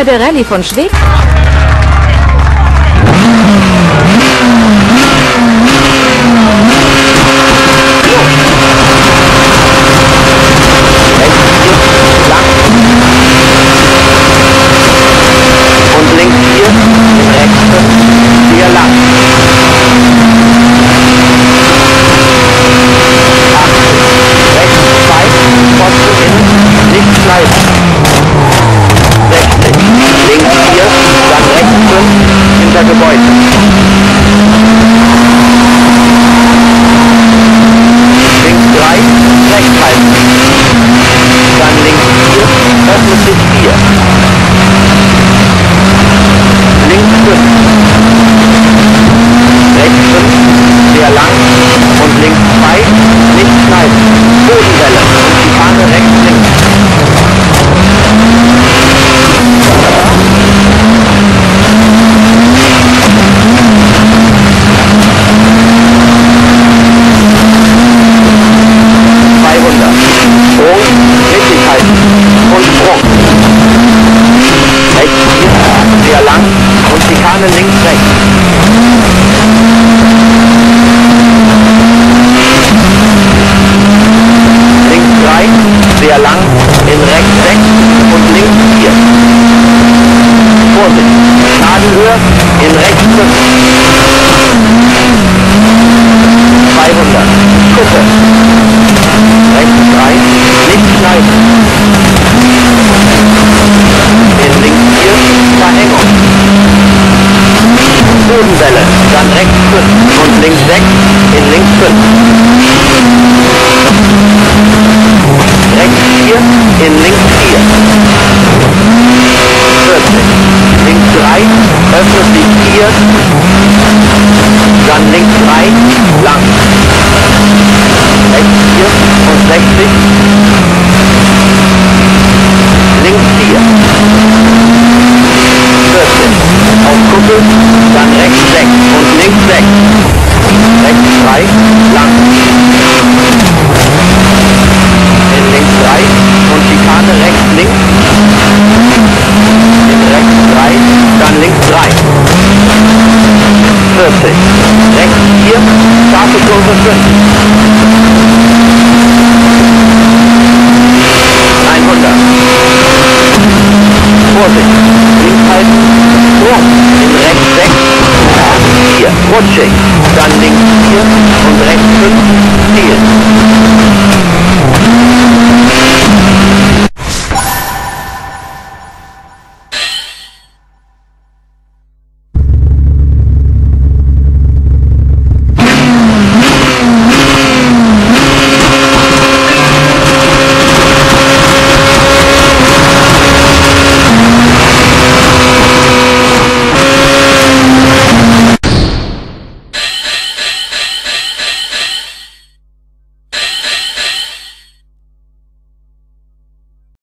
bei der Rallye von Schweden? Und links 4, rechts 5, sehr lang. 80, rechts 2, Pfosten innen, nicht schneiden. 60, links 4, dann rechts 5, hinter Gebäude. Links 3, rechts halten. Dann links 4, öffnet sich 4. Links 5. Rechts 5, sehr lang. Und links 2, nicht schneiden. Bodenwelle und die Fahne rechts links. Richtig halten und Sprung. Rechts 4, sehr lang und Schikane links rechts. Links 3, sehr lang, in rechts 6 und links 4. Vorsicht, Nadelhöhe, in rechts 5. 200, Kuppe. Rechts 3, nicht schneiden. In links 4, Verhängung. Bodenwelle, dann rechts 5 und links 6, in links 5. Rechts 4, in links 4. 40. Links 3, öffnet sich 4. Dann links 3, lang. Rechts 4 und 60.